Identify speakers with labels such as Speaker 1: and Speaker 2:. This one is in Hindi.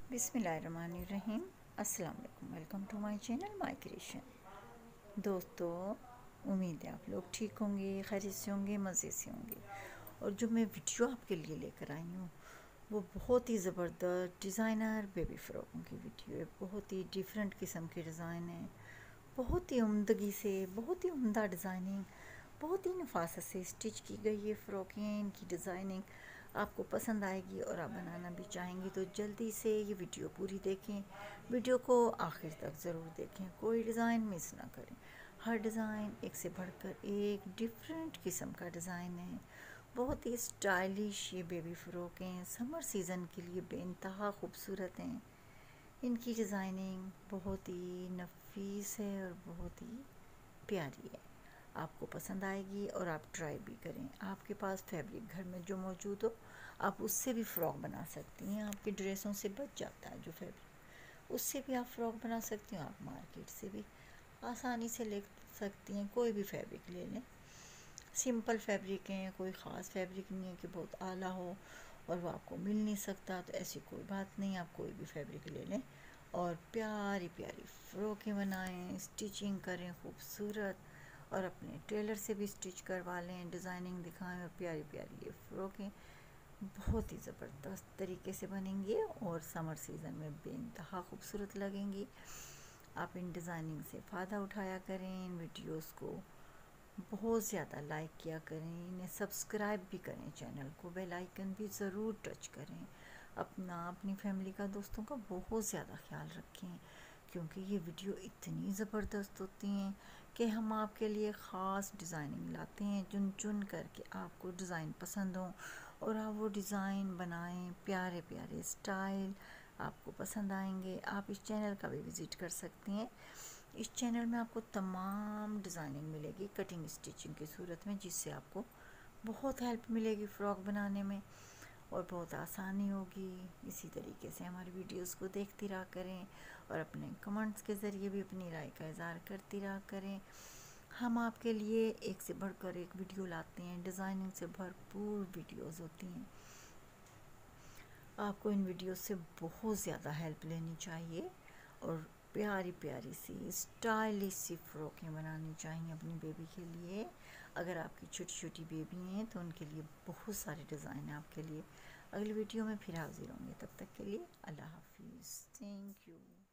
Speaker 1: बिस्मिल्लाहिर्रहमानिर्रहीम। अस्सलाम वालेकुम। Welcome to my channel my creation. दोस्तों, उम्मीद है आप लोग ठीक होंगे, खैरियत से होंगे, मज़े से होंगे। और जो मैं वीडियो आपके लिए लेकर आई हूँ वो बहुत ही ज़बरदस्त डिज़ाइनर बेबी फ़्रॉकों की वीडियो है। बहुत ही डिफरेंट किस्म के डिज़ाइन है, बहुत ही उम्दगी से, बहुत ही उम्दा डिज़ाइनिंग, बहुत ही नफासत से स्टिच की गई ये फ़्रॉकें। इनकी डिज़ाइनिंग आपको पसंद आएगी और आप बनाना भी चाहेंगी तो जल्दी से ये वीडियो पूरी देखें। वीडियो को आखिर तक ज़रूर देखें, कोई डिज़ाइन मिस ना करें। हर डिज़ाइन एक से बढ़कर एक डिफरेंट किस्म का डिज़ाइन है। बहुत ही स्टाइलिश ये बेबी फ़्रॉकें समर सीज़न के लिए बेइंतहा खूबसूरत हैं। इनकी डिज़ाइनिंग बहुत ही नफीस है और बहुत ही प्यारी है। आपको पसंद आएगी और आप ट्राई भी करें। आपके पास फैब्रिक घर में जो मौजूद हो आप उससे भी फ़्रॉक बना सकती हैं। आपकी ड्रेसों से बच जाता है जो फैब्रिक, उससे भी आप फ़्रॉक बना सकती हैं। आप मार्केट से भी आसानी से ले सकती हैं। कोई भी फैब्रिक ले लें, सिंपल फैब्रिक है, कोई ख़ास फैब्रिक नहीं है कि बहुत आला हो और वो आपको मिल नहीं सकता, तो ऐसी कोई बात नहीं। आप कोई भी फैब्रिक ले लें और प्यारी प्यारी फ़्रॉकें बनाएं, स्टिचिंग करें खूबसूरत, और अपने टेलर से भी स्टिच करवा लें, डिज़ाइनिंग दिखाएं और प्यारी प्यारी ये फ़्रॉकें बहुत ही ज़बरदस्त तरीके से बनेंगी और समर सीज़न में बेइंतहा खूबसूरत लगेंगी। आप इन डिज़ाइनिंग से फ़ायदा उठाया करें। इन वीडियोस को बहुत ज़्यादा लाइक किया करें, इन्हें सब्सक्राइब भी करें, चैनल को बेल आइकन भी ज़रूर टच करें। अपनी फैमिली का, दोस्तों का बहुत ज़्यादा ख्याल रखें, क्योंकि ये वीडियो इतनी ज़बरदस्त होती हैं कि हम आपके लिए ख़ास डिज़ाइनिंग लाते हैं, चुन चुन करके आपको डिज़ाइन पसंद हो और आप वो डिज़ाइन बनाएं। प्यारे प्यारे स्टाइल आपको पसंद आएंगे। आप इस चैनल का भी विज़िट कर सकती हैं। इस चैनल में आपको तमाम डिज़ाइनिंग मिलेगी कटिंग स्टिचिंग की सूरत में, जिससे आपको बहुत हेल्प मिलेगी फ़्रॉक बनाने में और बहुत आसानी होगी। इसी तरीके से हमारी वीडियोस को देखती रहा करें और अपने कमेंट्स के ज़रिए भी अपनी राय का इज़हार करती रहा करें। हम आपके लिए एक से बढ़कर एक वीडियो लाते हैं, डिज़ाइनिंग से भरपूर वीडियोस होती हैं। आपको इन वीडियोस से बहुत ज़्यादा हेल्प लेनी चाहिए और प्यारी प्यारी सी स्टाइलिश सी फ़्रॉकें बनानी चाहिए अपनी बेबी के लिए। अगर आपकी छोटी छोटी बेबी हैं तो उनके लिए बहुत सारे डिज़ाइन हैं आपके लिए। अगली वीडियो में फिर हाजिर होंगे, तब तक के लिए अल्लाह हाफिज़। Thank you.